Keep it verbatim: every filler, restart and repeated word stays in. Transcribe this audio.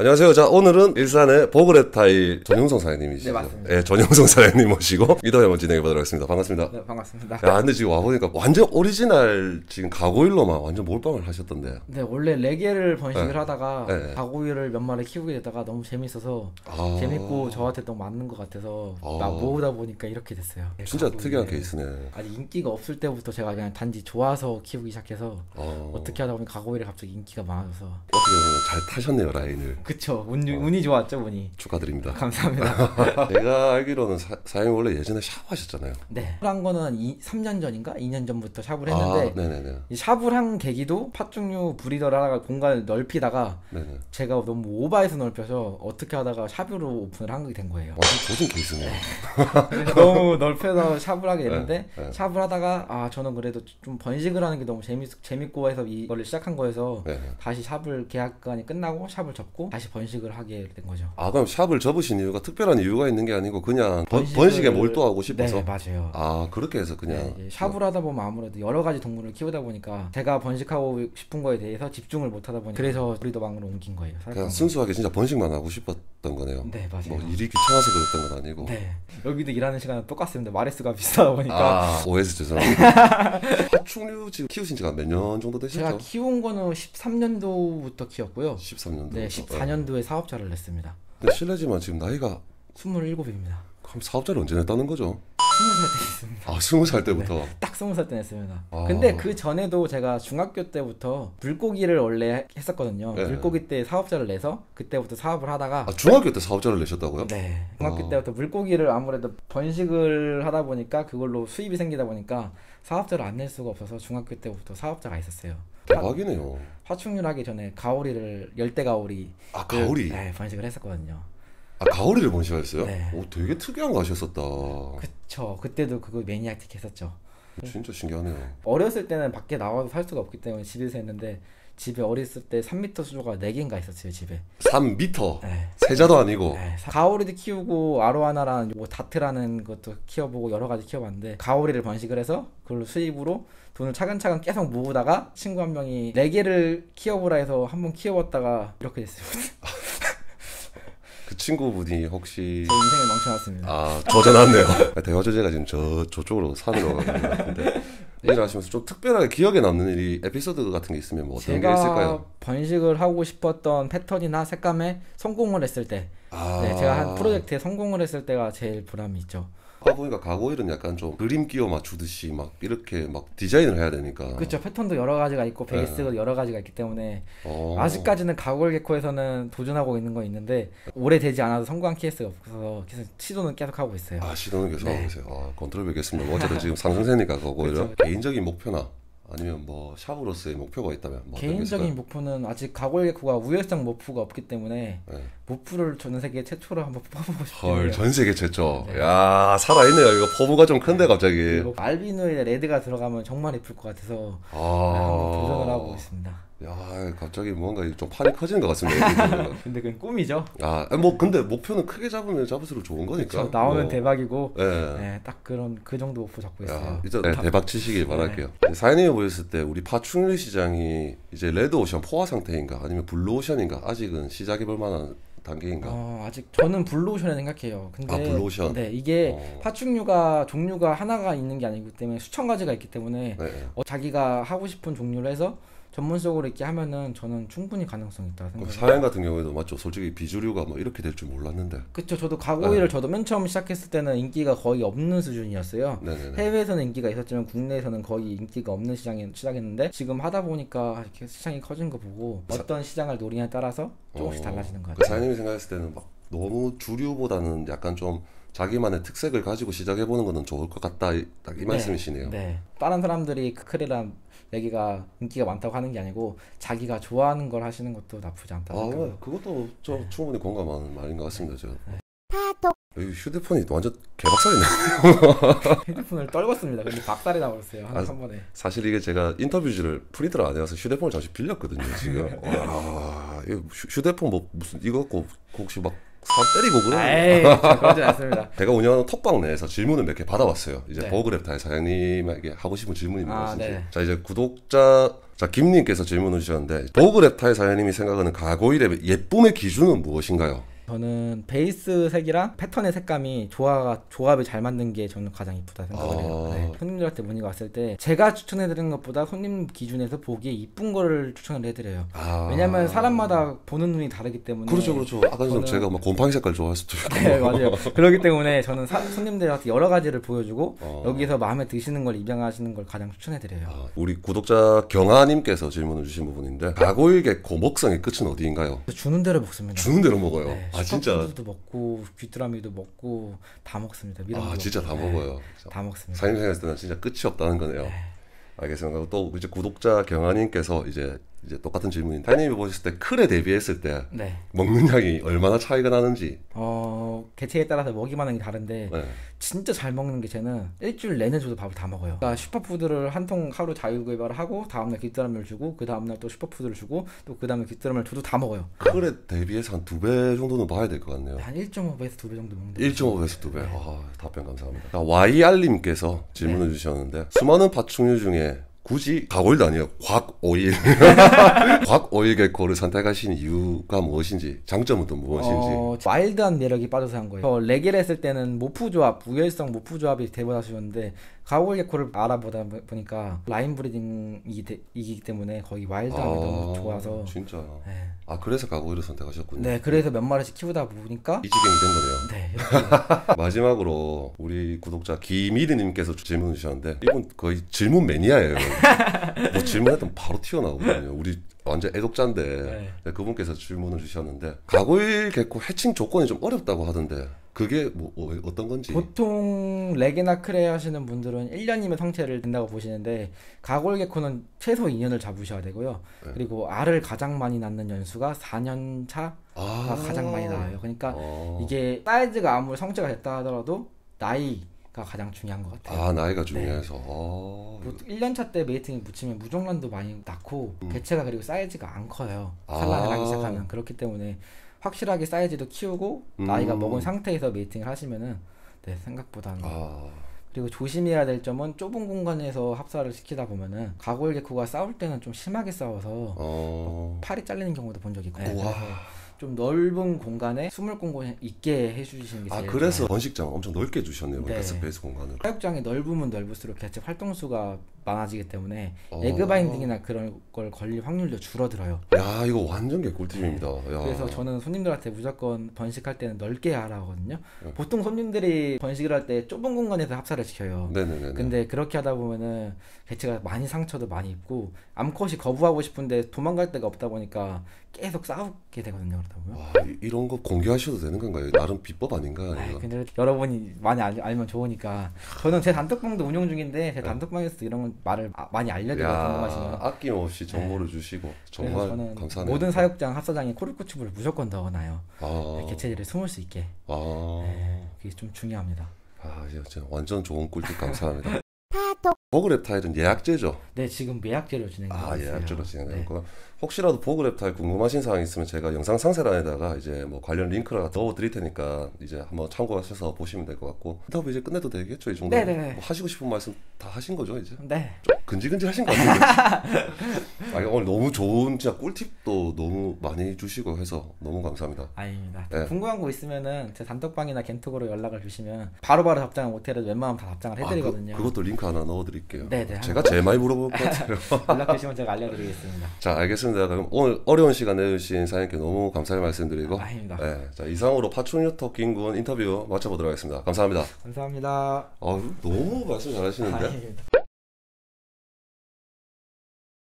안녕하세요. 자, 오늘은 일산의 보그레타일 전용성 사장님이시죠? 네, 맞습니다. 네, 전용성 사장님 모시고 이동해 한번 진행해 보도록 하겠습니다. 반갑습니다. 네, 반갑습니다. 야, 근데 지금 와보니까 완전 오리지널 지금 가고일로만 완전 몰빵을 하셨던데. 네, 원래 레게를 번식을 네. 하다가 네. 가고일을 몇 마리 키우게 되다가 너무 재밌어서 아... 재밌고 저한테 너무 맞는 것 같아서 아... 막 모으다 보니까 이렇게 됐어요. 네, 진짜 가고일. 특이한 케이스네. 아직 인기가 없을 때부터 제가 그냥 단지 좋아서 키우기 시작해서 아... 어떻게 하다 보니 가고일이 갑자기 인기가 많아서 어떻게 보면 잘 타셨네요, 라인을. 그쵸. 운, 어. 운이 좋았죠, 운이. 축하드립니다. 감사합니다. 제가 알기로는 사, 사장님 원래 예전에 샤워하셨잖아요. 네. 샵을 한 거는 이, 삼 년 전인가? 이 년 전부터 샵을 했는데 아, 네네네. 이 샵을 한 계기도 팥죽류 브리더를 하다가 공간을 넓히다가 네네. 제가 너무 오버해서 넓혀서 어떻게 하다가 샵으로 오픈을 하게 된 거예요. 완전 조진 케이스네요. 그래서 너무 넓혀서 샵을 하게 됐는데 네, 네. 샵을 하다가 아 저는 그래도 좀 번식을 하는 게 너무 재밌, 재밌고 해서 이거를 시작한 거여서 네. 다시 샵을 계약관이 끝나고 샵을 접고 다시 번식을 하게 된 거죠. 아, 그럼 샵을 접으신 이유가 특별한 이유가 있는 게 아니고 그냥 번, 번식을- 번식에 몰두하고 싶어서? 네, 맞아요. 아, 그렇게 해서 그냥 네, 이제 샵을 하다 보면 아무래도 여러 가지 동물을 키우다 보니까 제가 번식하고 싶은 거에 대해서 집중을 못 하다 보니까 그래서 브리더방으로 옮긴 거예요. 그냥 순수하게 진짜 번식만 하고 싶었던 거네요. 네, 맞아요. 뭐 일이 귀찮아서 그랬던 건 아니고. 네. 여기도 일하는 시간은 똑같습니다. 마레스가 비싸다 보니까. 아, 오해서 죄송합니다. 파충류 지금 키우신 지가 몇 년 정도 제가 되셨죠? 키운 거는 십삼 년도부터 키웠고요. 십삼 년도. 네, 십사 년도에 사업자를 냈습니다. 근데 실례지만 지금 나이가 스물일곱입니다. 그럼 사업자를 언제 냈다는 거죠? 스무 살 때 냈습니다. 아, 스무 살 때부터. 딱 스무 살 때 냈습니다. 아. 근데 그 전에도 제가 중학교 때부터 물고기를 원래 했었거든요. 네. 물고기 때 사업자를 내서 그때부터 사업을 하다가 아, 중학교 때 사업자를 내셨다고요? 네. 중학교 아. 때부터 물고기를 아무래도 번식을 하다 보니까 그걸로 수입이 생기다 보니까 사업자를 안 낼 수가 없어서 중학교 때부터 사업자가 있었어요. 대박이네요. 파충류 하기 전에 가오리를 열대 가오리 아, 가오리. 네, 번식을 했었거든요. 아, 가오리를 번식하셨어요? 네. 오, 되게 특이한 거 하셨었다. 그쵸. 그때도 그거 매니악틱 했었죠. 진짜 신기하네요. 어렸을 때는 밖에 나와서 살 수가 없기 때문에 집에서 했는데 집에 어렸을 때 삼 미터 수조가 네 개인가 있었어요, 집에. 삼 미터. 네. 세자도 아니고. 네. 가오리도 키우고 아로하나라는 뭐 다트라는 것도 키워보고 여러 가지 키워봤는데 가오리를 번식을 해서 그걸로 수입으로 돈을 차근차근 계속 모으다가 친구 한 명이 네 개를 키워보라 해서 한번 키워봤다가 이렇게 됐습니다. 그 친구분이 혹시 제 인생을 망쳐놨습니다. 아, 조져놨네요. 대화 주제가 지금 저 저쪽으로 산으로 가는 것 같은데 일을 하시면서 좀 특별하게 기억에 남는 일이 에피소드 같은 게 있으면 뭐 어떤 게 제가 있을까요? 번식을 하고 싶었던 패턴이나 색감에 성공을 했을 때, 아, 네, 제가 한 프로젝트에 성공을 했을 때가 제일 보람이 있죠. 아, 보니까 가고일은 약간 좀 그림 끼워 맞추듯이 막 이렇게 막 디자인을 해야 되니까. 그렇죠. 패턴도 여러 가지가 있고 네. 베이스가 여러 가지가 있기 때문에 어. 아직까지는 가골 개코에서는 도전하고 있는 거 있는데 오래되지 않아서 성공한 케이스가 없어서 계속 시도는 계속 하고 있어요. 아, 시도는 계속 네. 하고 계세요. 아, 컨트롤 뵙겠습니다. 뭐 어쨌든 지금 상승세니까 가고일은 그쵸. 개인적인 목표나 아니면 뭐 샵으로서의 목표가 있다면 뭐 어떤 게 개인적인 있을까요? 목표는 아직 가골 개코가 우열상 모프가 없기 때문에 네. 모프를 전 세계 최초로 한번 뽑아보고 싶어요. 헐, 전 세계 최초. 네. 야, 살아있네요. 이거 포부가 좀 큰데 갑자기. 그리고 알비노에 레드가 들어가면 정말 예쁠 것 같아서 아, 한번 도전을 하고 있습니다. 야, 갑자기 뭔가 좀 판이 커지는 것 같습니다. 근데 그건 꿈이죠. 아, 뭐 근데 목표는 크게 잡으면 잡을수록 좋은 거니까. 저 나오면 뭐. 대박이고 네. 네, 딱 그런 그 정도 목표 잡고 있어요. 야, 이제 네, 대박 치시길 바랄게요. 사장님이 보셨을 때 우리 파충류 시장이 이제 레드오션 포화 상태인가 아니면 블루오션인가 아직은 시작해 볼 만한 단계인가? 어, 아직 저는 블루오션에 생각해요. 근데 아, 블루오션. 네, 이게 어. 파충류가 종류가 하나가 있는 게 아니기 때문에 수천 가지가 있기 때문에 네. 어, 자기가 하고 싶은 종류를 해서 전문적으로 있게 하면은 저는 충분히 가능성이 있다 그럼 생각해요. 사양 같은 경우에도 맞죠. 솔직히 비주류가 뭐 이렇게 될 줄 몰랐는데. 그쵸. 저도 가고이를 네. 저도 맨 처음 시작했을 때는 인기가 거의 없는 수준이었어요. 네네네. 해외에서는 인기가 있었지만 국내에서는 거의 인기가 없는 시장에 시작했는데 지금 하다 보니까 이렇게 시장이 커진 거 보고 어떤 시장을 노리냐에 따라서 조금씩 어, 달라지는 것 그 같아요. 사장님이 생각했을 때는 막 너무 주류보다는 약간 좀 자기만의 특색을 가지고 시작해 보는 거는 좋을 것 같다. 딱 이 네. 말씀이시네요. 네. 다른 사람들이 크크리랑 레기가 인기가 많다고 하는 게 아니고 자기가 좋아하는 걸 하시는 것도 나쁘지 않다고 아, 생각해요. 그것도 저 네. 충분히 공감하는 말인 것 같습니다. 제가. 네. 여기 휴대폰이 완전 개박살이네. 핸드폰을 떨궜습니다. 근데 박살이 나버렸어요. 한, 아, 한 번에. 사실 이게 제가 인터뷰지를 프린트를 안 해서 휴대폰을 잠시 빌렸거든요. 지금. 와, 이거 휴- 휴대폰 뭐 무슨 이거 갖고 혹시 막 사 때리고 에이, 그래. 저 그러진 않습니다. 제가 운영하는 톡방 내에서 질문을 몇 개 받아봤어요. 이제 네. 버그랩타의 사장님에게 하고 싶은 질문이 아, 무엇인지. 네. 자 이제 구독자 자 김님께서 질문을 주셨는데 버그랩타의 사장님이 생각하는 가고일의 예쁨의 기준은 무엇인가요? 저는 베이스 색이랑 패턴의 색감이 조화가 조합이 잘 맞는 게 저는 가장 이쁘다 생각을 해요. 아. 네. 손님들한테 문의가 왔을 때 제가 추천해드리는 것보다 손님 기준에서 보기에 이쁜 거를 추천을 해드려요. 아. 왜냐면 사람마다 보는 눈이 다르기 때문에. 그렇죠, 그렇죠. 아까 전에 저는- 제가 막 곰팡이 색깔 좋아할 수도 있고. 네, 맞아요. 그렇기 때문에 저는 사- 손님들한테 여러 가지를 보여주고 어. 여기서 마음에 드시는 걸 입양하시는 걸 가장 추천해드려요. 아, 우리 구독자 경아님께서 질문을 주신 부분인데 가고일 개코 먹성의 끝은 어디인가요? 주는 대로 먹습니다. 주는 대로 먹어요. 네, 아 진짜. 슈퍼푸드도 먹고 귀뚜라미도 먹고 다 먹습니다. 미럼도 아 진짜 먹고. 다 네, 먹어요. 다 먹습니다. 사장님 생각했을 때는 진짜 끝이 없다는 거네요. 알겠습니다. 그리고 또 이제 구독자 경아님께서 이제 이제 똑같은 질문인데 사장님이 보셨을 때 클에 대비했을 때 네. 먹는 양이 얼마나 차이가 나는지. 어 개체에 따라서 먹이만 하는 게 다른데 네. 진짜 잘 먹는 게 쟤는 일주일 내내 줘도 밥을 다 먹어요. 그러니까 슈퍼푸드를 한 통 하루 자유개발을 하고 다음날 귀뚜라미를 주고 그 다음날 또 슈퍼푸드를 주고 또 그 다음에 귀뚜라미를 줘도 다 먹어요. 클에 대비해서 한 두 배 정도는 봐야 될 것 같네요. 한 일 점 오 배에서 두 배 정도 먹는 일 점 오 배에서 두 배. 아, 답변 감사합니다. 자, 와이알님께서 질문을 주셨는데 수많은 파충류 중에 굳이 가고일도 아니에요. 곽오일. 곽오일 개코를 선택하신 이유가 무엇인지, 장점은 또 무엇인지. 어, 와일드한 매력이 빠져서 한 거예요. 저 레게를 했을 때는 모프 조합, 우열성 모프 조합이 대보다 쉬웠는데 가오일 개코를 알아보다 보니까 라인 브리딩이기 때문에 거의 와일드함이 아, 너무 좋아서 진짜. 네. 아 그래서 가고일을 선택하셨군요. 네, 그래서 몇 마리씩 키우다 보니까 이지경이 된 거네요. 네, 이렇게 마지막으로 우리 구독자 김미리님께서 질문 주셨는데 이분 거의 질문 매니아예요. 뭐 질문했던 바로 튀어나오거든요. 우리 완전 애독자인데 네. 네, 그분께서 질문을 주셨는데 가고일 개코 해칭 조건이 좀 어렵다고 하던데 그게 뭐 어, 어떤 건지. 보통 레게나 크레 하시는 분들은 일 년이면 성체를 된다고 보시는데 가골 개코는 최소 이 년을 잡으셔야 되고요. 네. 그리고 알을 가장 많이 낳는 연수가 사 년 차가 아. 가장 많이 나와요. 그러니까 어. 이게 사이즈가 아무리 성체가 됐다 하더라도 나이가 가장 중요한 것 같아요. 아 나이가 중요해서. 아. 보통 일 년 차 때 메이팅이 붙이면 무종란도 많이 낳고 음. 개체가 그리고 사이즈가 안 커요. 아. 산란을 하기 시작하면. 그렇기 때문에 확실하게 사이즈도 키우고 음. 나이가 먹은 상태에서 메이팅을 하시면은 네, 생각보다는 아. 그리고 조심해야 될 점은 좁은 공간에서 합사를 시키다 보면은 가골 개코가 싸울 때는 좀 심하게 싸워서 어. 팔이 잘리는 경우도 본 적이 있고 네, 우와. 그래서 좀 넓은 공간에 숨을 공간 있게 해주시는 게 제일 아 그래서 좋아요. 번식장 엄청 넓게 주셨네요. 네. 스페이스 공간을. 사육장이 넓으면 넓을수록 개체 활동수가 많아지기 때문에 어. 에그 바인딩이나 그런 걸 걸릴 확률도 줄어들어요. 야 이거 완전 개꿀팁입니다. 야. 그래서 저는 손님들한테 무조건 번식할 때는 넓게 하라 하거든요. 네. 보통 손님들이 번식을 할 때 좁은 공간에서 합사를 시켜요. 네네네. 근데 그렇게 하다 보면은 개체가 많이 상처도 많이 입고 암컷이 거부하고 싶은데 도망갈 데가 없다 보니까 계속 싸우게 되거든요. 그러다 보면. 와 이- 이런 거 공개하셔도 되는 건가요? 나름 비법 아닌가? 아, 이거? 근데 여러분이 많이 알, 알면 좋으니까 저는 제 단톡방도 운영 중인데 제 단톡방에서 이런 건 말을 아- 많이 알려드려요. 야 궁금하시면. 아낌없이 정보를 주시고 그래서 정말 저는 감사하네요. 모든 사육장 합사장에 코르코칩을 무조건 넣어놔요. 아, 개체들이 숨을 수 있게. 아, 네, 그게 좀 중요합니다. 아, 예, 진짜 완전 좋은 꿀팁 감사합니다. 버그랩타일은 예약제죠? 네, 지금 예약제로 진행하고 아, 있어요. 예약제로 네. 진행되고 혹시라도 버그랩타일 궁금하신 사항 있으면 제가 영상 상세란에다가 이제 뭐 관련 링크를 넣어 드릴 테니까 이제 한번 참고하셔서 보시면 될 것 같고 그다음에 이제 끝내도 되겠죠? 이 정도. 네네네. 뭐 하시고 싶은 말씀 다 하신 거죠 이제? 네. 좀 근질근질하신 것 같은데. 아, 오늘 너무 좋은 진짜 꿀팁도 너무 많이 주시고 해서 너무 감사합니다. 아닙니다. 네. 궁금한 거 있으면은 제 단톡방이나 겐톡으로 연락을 주시면 바로바로 답장을 못해도 웬만하면 다 답장을 해드리거든요. 아, 그, 그것도 링크 하나 넣어드릴게요. 네네. 제가 제일 많이 물어볼 것 같아요. 연락 주시면 제가 알려드리겠습니다. 자, 알겠습니다. 그럼 오늘 어려운 시간 내주신 사장님께 너무 감사의 말씀드리고, 아닙니다. 네, 자 이상으로 파충류 토킹군 인터뷰 마쳐보도록 하겠습니다. 감사합니다. 감사합니다. 아, 너무 말씀 잘하시는데. 아닙니다.